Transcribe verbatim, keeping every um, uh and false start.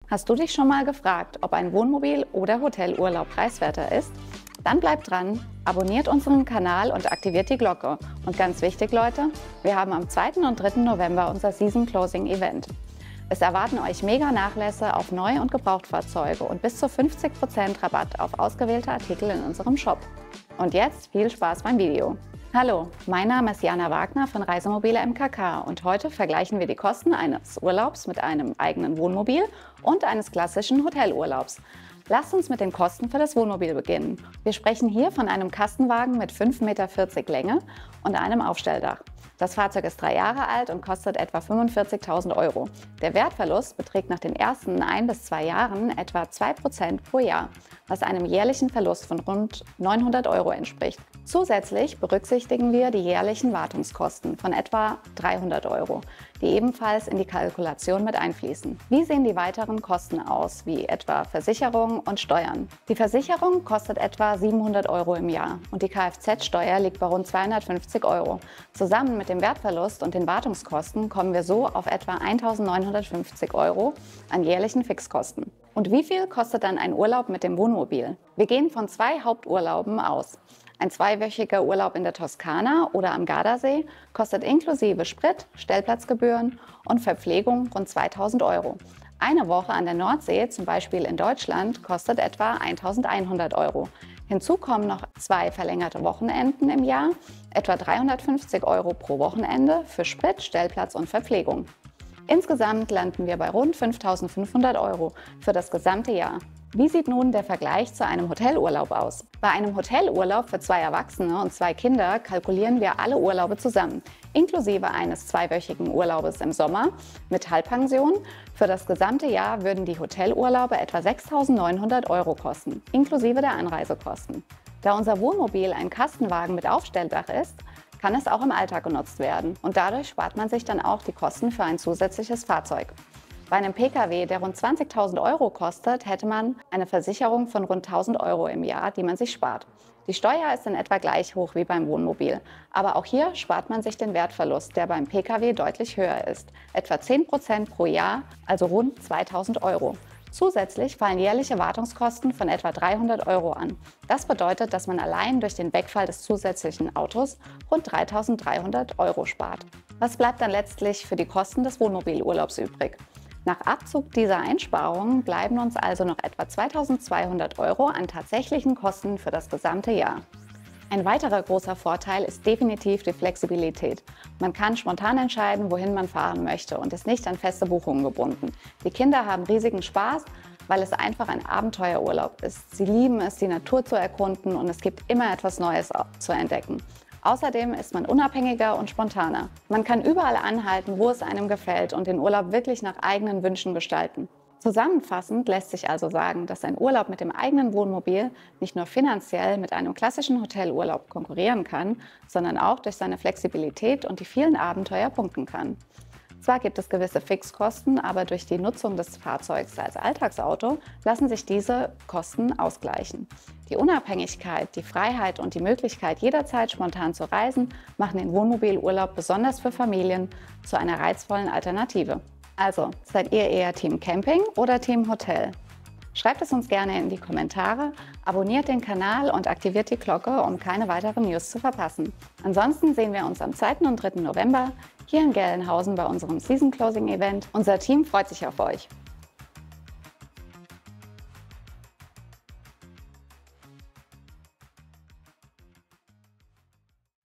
Hast du dich schon mal gefragt, ob ein Wohnmobil oder Hotelurlaub preiswerter ist? Dann bleibt dran, abonniert unseren Kanal und aktiviert die Glocke. Und ganz wichtig, Leute, wir haben am zweiten und dritten November unser Season Closing Event. Es erwarten euch mega Nachlässe auf Neu- und Gebrauchtfahrzeuge und bis zu fünfzig Prozent Rabatt auf ausgewählte Artikel in unserem Shop. Und jetzt viel Spaß beim Video. Hallo, mein Name ist Jana Wagner von Reisemobile M K K und heute vergleichen wir die Kosten eines Urlaubs mit einem eigenen Wohnmobil und eines klassischen Hotelurlaubs. Lasst uns mit den Kosten für das Wohnmobil beginnen. Wir sprechen hier von einem Kastenwagen mit fünf Komma vierzig Meter Länge und einem Aufstelldach. Das Fahrzeug ist drei Jahre alt und kostet etwa fünfundvierzigtausend Euro. Der Wertverlust beträgt nach den ersten ein bis zwei Jahren etwa zwei Prozent pro Jahr, was einem jährlichen Verlust von rund neunhundert Euro entspricht. Zusätzlich berücksichtigen wir die jährlichen Wartungskosten von etwa dreihundert Euro, die ebenfalls in die Kalkulation mit einfließen. Wie sehen die weiteren Kosten aus, wie etwa Versicherung und Steuern? Die Versicherung kostet etwa siebenhundert Euro im Jahr und die Kfz-Steuer liegt bei rund zweihundertfünfzig Euro. Zusammen mit dem Wertverlust und den Wartungskosten kommen wir so auf etwa eintausendneunhundertfünfzig Euro an jährlichen Fixkosten. Und wie viel kostet dann ein Urlaub mit dem Wohnmobil? Wir gehen von zwei Haupturlauben aus. Ein zweiwöchiger Urlaub in der Toskana oder am Gardasee kostet inklusive Sprit, Stellplatzgebühren und Verpflegung rund zweitausend Euro. Eine Woche an der Nordsee, zum Beispiel in Deutschland, kostet etwa eintausendeinhundert Euro. Hinzu kommen noch zwei verlängerte Wochenenden im Jahr, etwa dreihundertfünfzig Euro pro Wochenende für Sprit, Stellplatz und Verpflegung. Insgesamt landen wir bei rund fünftausendfünfhundert Euro für das gesamte Jahr. Wie sieht nun der Vergleich zu einem Hotelurlaub aus? Bei einem Hotelurlaub für zwei Erwachsene und zwei Kinder kalkulieren wir alle Urlaube zusammen, inklusive eines zweiwöchigen Urlaubes im Sommer mit Halbpension. Für das gesamte Jahr würden die Hotelurlaube etwa sechstausendneunhundert Euro kosten, inklusive der Anreisekosten. Da unser Wohnmobil ein Kastenwagen mit Aufstelldach ist, kann es auch im Alltag genutzt werden und dadurch spart man sich dann auch die Kosten für ein zusätzliches Fahrzeug. Bei einem Pkw, der rund zwanzigtausend Euro kostet, hätte man eine Versicherung von rund tausend Euro im Jahr, die man sich spart. Die Steuer ist in etwa gleich hoch wie beim Wohnmobil, aber auch hier spart man sich den Wertverlust, der beim Pkw deutlich höher ist, etwa zehn Prozent pro Jahr, also rund zweitausend Euro. Zusätzlich fallen jährliche Wartungskosten von etwa dreihundert Euro an. Das bedeutet, dass man allein durch den Wegfall des zusätzlichen Autos rund dreitausenddreihundert Euro spart. Was bleibt dann letztlich für die Kosten des Wohnmobilurlaubs übrig? Nach Abzug dieser Einsparungen bleiben uns also noch etwa zweitausendzweihundert Euro an tatsächlichen Kosten für das gesamte Jahr. Ein weiterer großer Vorteil ist definitiv die Flexibilität. Man kann spontan entscheiden, wohin man fahren möchte und ist nicht an feste Buchungen gebunden. Die Kinder haben riesigen Spaß, weil es einfach ein Abenteuerurlaub ist. Sie lieben es, die Natur zu erkunden und es gibt immer etwas Neues zu entdecken. Außerdem ist man unabhängiger und spontaner. Man kann überall anhalten, wo es einem gefällt und den Urlaub wirklich nach eigenen Wünschen gestalten. Zusammenfassend lässt sich also sagen, dass ein Urlaub mit dem eigenen Wohnmobil nicht nur finanziell mit einem klassischen Hotelurlaub konkurrieren kann, sondern auch durch seine Flexibilität und die vielen Abenteuer punkten kann. Zwar gibt es gewisse Fixkosten, aber durch die Nutzung des Fahrzeugs als Alltagsauto lassen sich diese Kosten ausgleichen. Die Unabhängigkeit, die Freiheit und die Möglichkeit, jederzeit spontan zu reisen, machen den Wohnmobilurlaub besonders für Familien zu einer reizvollen Alternative. Also, seid ihr eher Team Camping oder Team Hotel? Schreibt es uns gerne in die Kommentare, abonniert den Kanal und aktiviert die Glocke, um keine weiteren News zu verpassen. Ansonsten sehen wir uns am zweiten und dritten November hier in Gelnhausen bei unserem Season Closing Event. Unser Team freut sich auf euch.